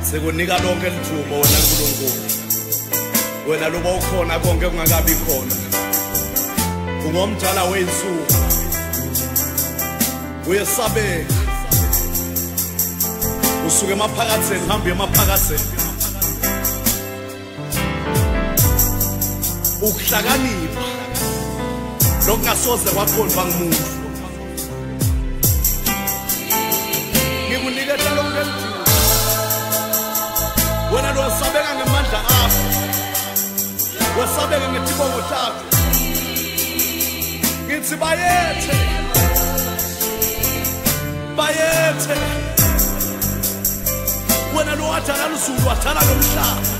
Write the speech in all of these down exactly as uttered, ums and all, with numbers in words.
sekunika lonke lithuba wena uNkulunkulu. Wena loba ukhona konke kungakabi khona. Ungomdala wensuku. Uyesabeka. Usuke emaphakatheni hamba emaphakatheni. Ukuhlakanipha lokungasoze kwakhona ngumuntu. Ngikunikeza lonke lithuba. Wena lo sabeka ngemandla akho. Wasabeka ngetibongo takho. Ngithi bayethe. Bayethe. Wena lo wathana lusuku wathana lomhlaba.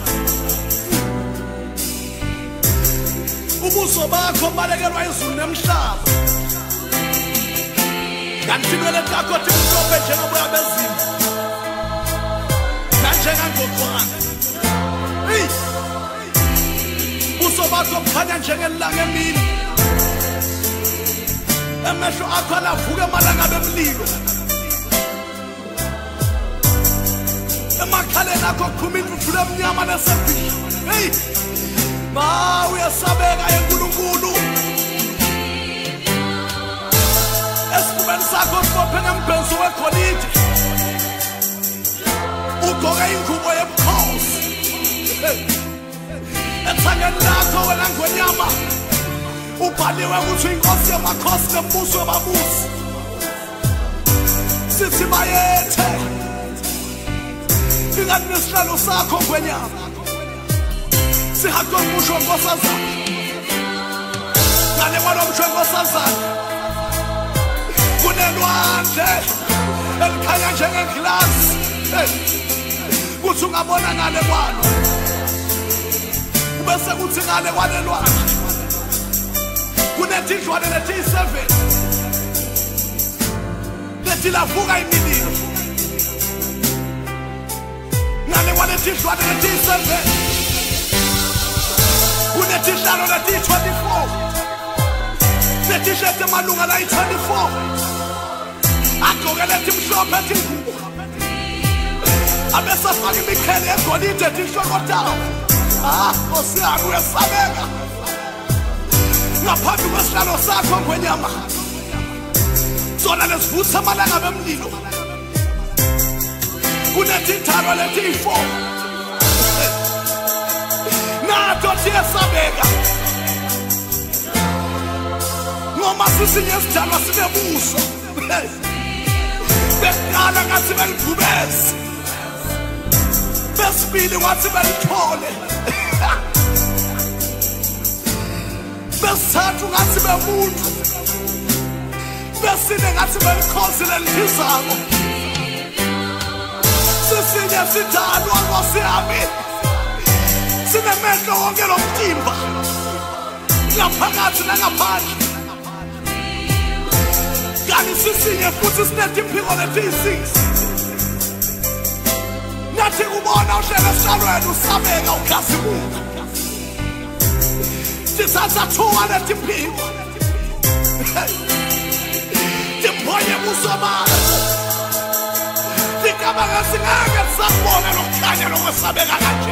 Ubuso bakho balekelwa izulu nemhlaba. Kanti wena takho timhlophe njengoboya bezimvu. Kanjengangogwana. Hey! Ubuso bakho bukhanya njengelanga emini. Amehlo akho alavuka emalanga bemlilo. Emakhaleni akho kuphuma intuthu lemnyama nesebhili. Hey! Ma uyasabeka eNkulunkulu. Esifubeni sakho sibophe ngembhenso wegolide. Ugqoke ingubo yebukhosi. Ethangeni lakho wena ngonyama. Ubhaliwe ukuthi inkosi yamakhosi nembuso yababusi. Sithi bayethe. Ingani nesihlalo sakho ngonyama. Sihakwa umusho nkosazana. Ngane kwalo msho nkosazana. Kunelwandle elikhanya njengeglasi. Kuthi ungabona ngale kwalo. Bese kuthi ngale kwalelwandle. Kunetidlwane letiyi-seven. Leti lavuka imililo. Ngale kwaletidlwane letiyi-seven. Kunetihlalo letiyi-twenty-four. Letishete malunga layi-twenty-four. Agqoke letimhlophe etingubo. Abesafaka imikhele yegolide etinhlokotawo. Ah, Nkosi yami uyasabeka. Ngaphambi kwesihlalo sakho ngonyama. Zona lesivutha amalanga bemlilo. Kunetithalo letiyi-four. Nato siyasabeka. Noma sisinye isidalwa sinebuso. Bekuqala ngathi beligubeze. Besibili ngathi belithole. Besithathu ngathi bemuntu. Besine ngathi belikhosi lelithizako. Sisinye sidalwa Nkosi yami. Sinemehlo wonke lomtimba. Ngaphakathi nangaphandle. Kanti sisinye futhi sinetiphiko letiyi-six. Nathi kubona uhlelo esihlalweni usabeka ukhasimuka. Sithatha thuba letiphiko. Timbonye buso bakho. Ticabanga singeke sisabona lokukhanya lokwesabeka kanje.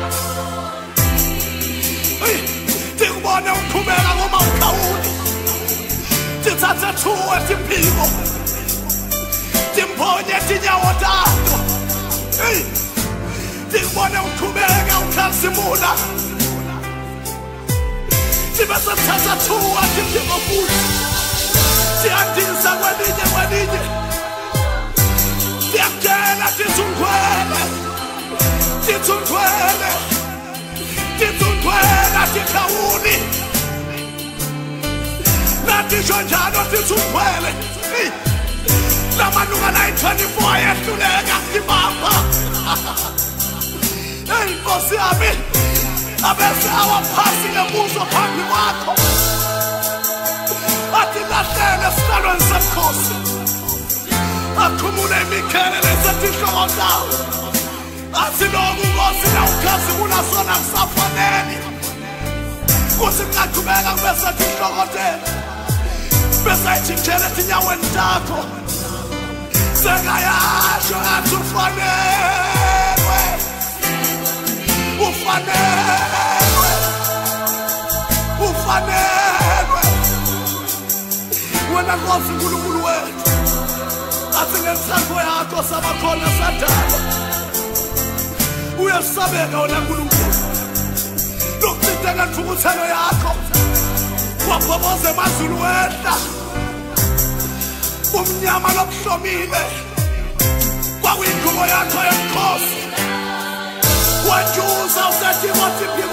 Tikubone uqhubeka ngoma ukhawuli. Tithathe thuba tiphiko. Timbonye tinyawo takho. Tikubone uqhubeka ukhasimula. Tibese tithatha thuba tiphiko futhi. Tiyandisa kwelinye kwelinye. Tiyakela tithunkhwele. Tithunkhwele. Tithunkhwele tikhawuli. Natisho njalo tithunkhwele. Lamalunga layi-twenty-four ayehluleka ibamba. Hey Nkosi yami. Abese awaphasi ngebuso phambi kwakho. Athi lahlele esihlalweni semkhosi. Akhumule imikhele lesetihloko zawo. Athi loku Nkosi nawukhazimula sona kusafanele. Kuthi ngaqhubeka bese tihlokotela. Bese ayithinthele etinyaweni takho. Sengayasho ngathi ufanelwe. Siyabonga Nkosi uNkulunkulu wethu. Athi ngenthando yakho sabakhona sadala. Uyasabeka wena Nkulunkulu. Lokucitha ngentukuthelo yakho. Waphoboza emazulu wethu. Umnyama lobuhlomile. Kwakuyingubo yakho yenkosi. Wajuza useTimothy